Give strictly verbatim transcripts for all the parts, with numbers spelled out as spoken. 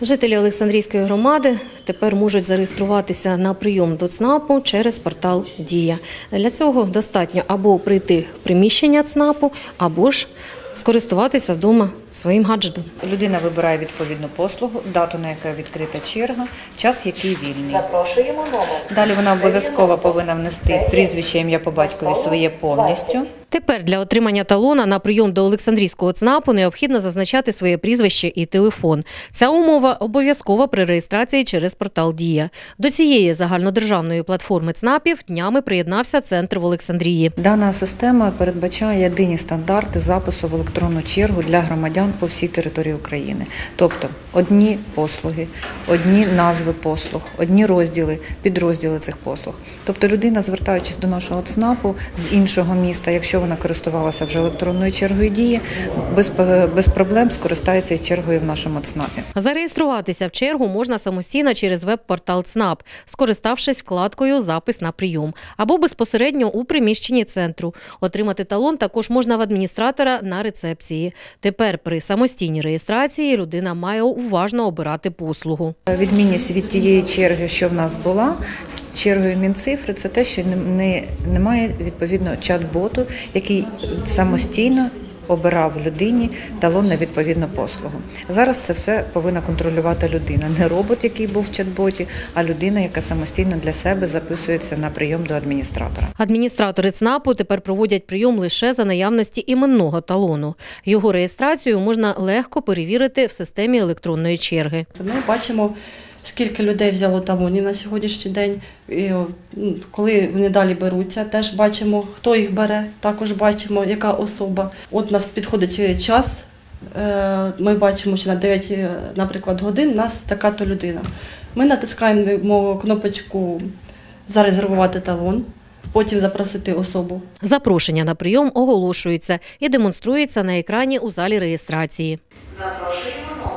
Жителі Олександрійської громади тепер можуть зареєструватися на прийом до ЦНАПу через портал «Дія». Для цього достатньо або прийти в приміщення ЦНАПу, або ж скористуватися вдома своїм гаджетом. Людина вибирає відповідну послугу, дату, на яку відкрита черга, час, який вільний. Запрошуємо номер. Далі вона обов'язково повинна внести прізвище, ім'я по батькові своє повністю. Тепер для отримання талона на прийом до Олександрійського ЦНАПу необхідно зазначати своє прізвище і телефон. Ця умова обов'язкова при реєстрації через портал «Дія». До цієї загальнодержавної платформи ЦНАПів днями приєднався центр в Олександрії. Дана система передбачає єдині стандарти запису в електронну чергу для громадян по всій території України. Тобто одні послуги, одні назви послуг, одні розділи, підрозділи цих послуг. Тобто людина, звертаючись до нашого ЦНАПу з іншого міста, якщо вона користувалася вже електронною чергою «Дії», без, без проблем скористається і чергою в нашому ЦНАПі. Зареєструватися в чергу можна самостійно через веб-портал ЦНАП, скориставшись вкладкою «Запис на прийом» або безпосередньо у приміщенні центру. Отримати талон також можна в адміністратора на рецепції. Тепер при самостійній реєстрації людина має уважно обирати послугу. Відмінність від тієї черги, що в нас була, з чергою Мінцифри, це те, що не, немає відповідного чат-боту, який самостійно обирав людині талон на відповідну послугу. Зараз це все повинна контролювати людина. Не робот, який був в чат-боті, а людина, яка самостійно для себе записується на прийом до адміністратора. Адміністратори ЦНАПу тепер проводять прийом лише за наявності іменного талону. Його реєстрацію можна легко перевірити в системі електронної черги. Ми бачимо, скільки людей взяло талонів на сьогоднішній день, і, коли вони далі беруться, теж бачимо, хто їх бере, також бачимо, яка особа. От у нас підходить час, ми бачимо, що на дев'ять, наприклад, годин у нас така-то людина. Ми натискаємо кнопочку «Зарезервувати талон», потім запросити особу. Запрошення на прийом оголошується і демонструється на екрані у залі реєстрації. Запрошуємо номер.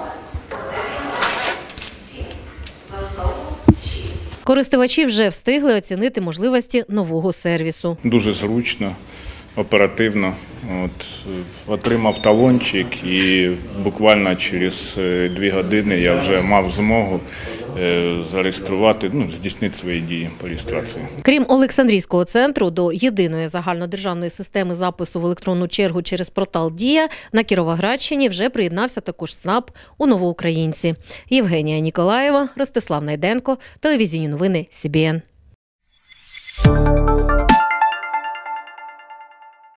Користувачі вже встигли оцінити можливості нового сервісу. Дуже зручно, оперативно. От, отримав талончик і буквально через дві години я вже мав змогу зареєструвати, ну, здійснити свої дії по реєстрації. Крім Олександрійського центру, до єдиної загальнодержавної системи запису в електронну чергу через портал «Дія» на Кіровоградщині вже приєднався також ЦНАП у Новоукраїнці. Євгенія Ніколаєва, Ростислав Найденко, телевізійні новини Сі Бі Ен.